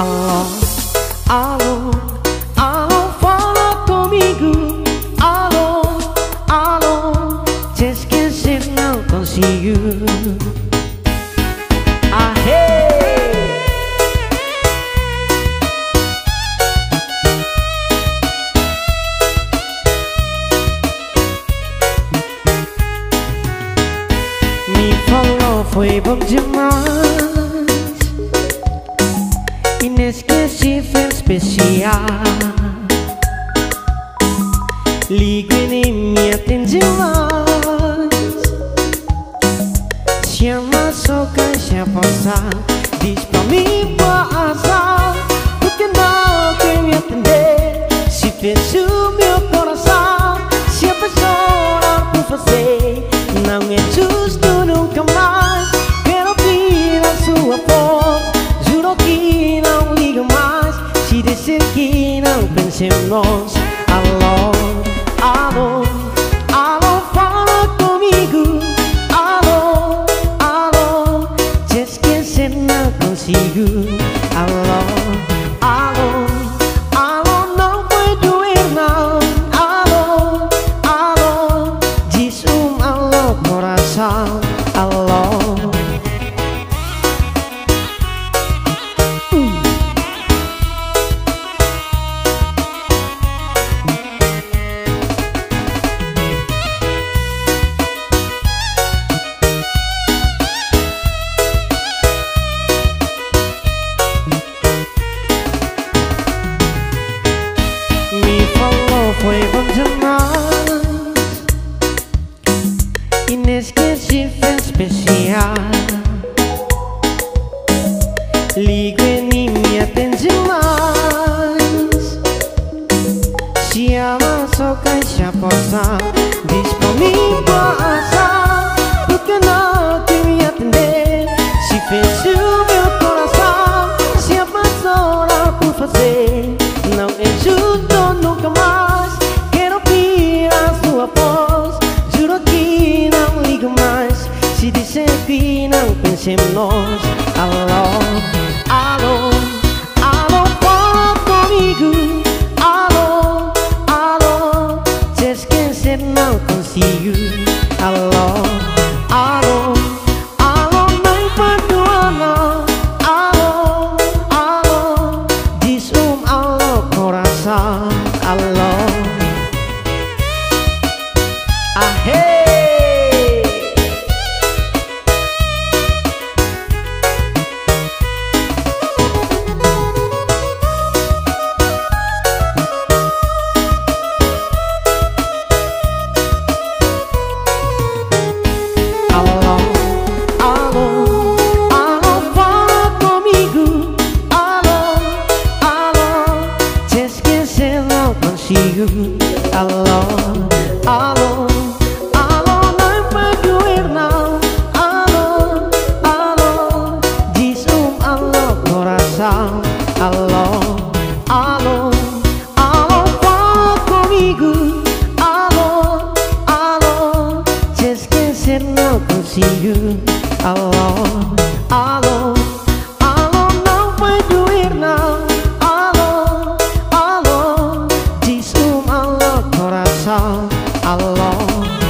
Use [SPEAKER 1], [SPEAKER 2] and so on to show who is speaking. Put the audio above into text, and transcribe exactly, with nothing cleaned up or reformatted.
[SPEAKER 1] Alô, alô, alô, fala comigo. Alô, alô, te esquecer não consigo. Ahê! Me falou, foi bom demais, inesquecível, especial. Ligo e nem me atende mais. Chama só caixa postal, diz pra mim boa azar. Porque não quer me atender? Se fez o meu coração, se apaixonar por você. Não é justo nunca mais. Quero ouvir a sua voz. Juro que não ligo mais. Se disser que não pensemos. Alô, alô, alô, fala comigo. Alô, alô, te esquecer não consigo. Alô, alô, alô, não vai doer não. Alô, alô, diz um alô coração. Alô. Foi bom demais, inesquecível, especial. Ligo e nem me atende mais. Se ama só caixa postal, diz pra mim boa azar. Porque não quer me atender? Se fez o meu coração, se apaixonar por fazer. Não é justo nunca mais. Juro que não ligo mais. Se disser que não pensemos nós. Alô, alô, alô, fala comigo. Alô, alô, te esquecer não consigo. Alô, alô, alô, não perdoa não. Alô, alô, diz um alô coração. Alô. Alô, alô, alô, não vai doer não. Alô, alô, diz um alô coração. Alô, alô, alô, fala comigo. Alô, alô, te esquecer não consigo. Alô, alô, alô, não vai doer não. Alô, alô, diz um alô coração. Alô.